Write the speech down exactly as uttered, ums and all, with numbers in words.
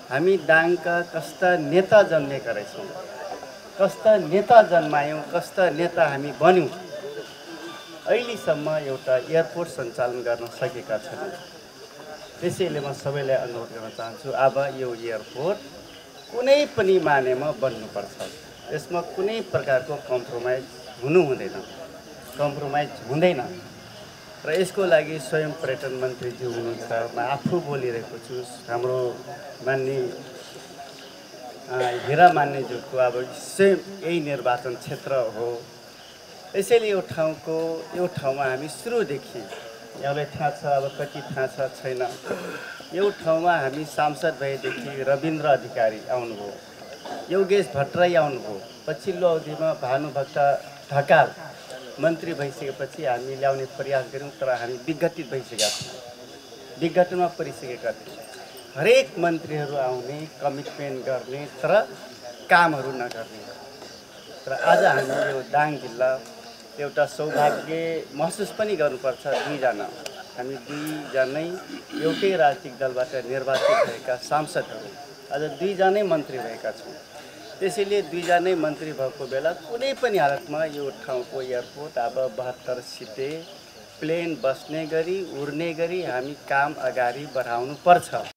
हामी दाङका कस्ता नेता जन्मेका रहेछौँ, कस्ता नेता जन्मायौँ, कस्ता नेता हामी बन्यौँ, अहिलेसम्म एउटा एयरपोर्ट सञ्चालन गर्न सकेका छैनौँ। त्यसैले म सबैलाई अनुरोध गर्न चाहन्छु, अब यो एयरपोर्ट कुनै पनि मानेमा बन्नुपर्छ। यसमा कुनै प्रकारको कम्प्रोमाइज हुनु हुँदैन, कम्प्रोमाइज हुँदैन। र यसको लागि स्वयं पर्यटन मन्त्रीजी हुनुहुन्छ, म आफू बोलिरहेको छु, हाम्रो मान्य हिरा मान्यज्यूको अब स्वयं यही निर्वाचन क्षेत्र हो। यसैले यो ठाउँको यो ठाउँमा हामी सुरुदेखि, यहाँलाई थाहा छ, अब कति थाहा छ छैन, यो ठाउँमा हामी सांसद भएदेखि रविन्द्र अधिकारी आउनुभयो, योगेश भट्टराई आउनुभयो, पछिल्लो अवधिमा भानुभक्त ढकाल मन्त्री भइसकेपछि हामी ल्याउने प्रयास गऱ्यौँ, तर हामी विघटित भइसकेका थियौँ, विघटनमा परिसकेका थियौँ। हरेक मन्त्रीहरू आउने, कमिटमेन्ट गर्ने, तर कामहरू नगर्ने। तर आज हामी यो दाङ जिल्ला एउटा सौभाग्य महसुस पनि गर्नुपर्छ। दुईजना हामी दुईजनै एउटै राजनीतिक दलबाट निर्वाचित भएका सांसदहरू आज दुईजनै मन्त्री भएका छौँ। त्यसैले दुईजनै मन्त्री भएको बेला कुनै पनि हालतमा यो ठाउँको एयरपोर्ट अब बहत्तर सिटे प्लेन बस्ने गरी उड्ने गरी हामी काम अगाडि बढाउनु पर्छ।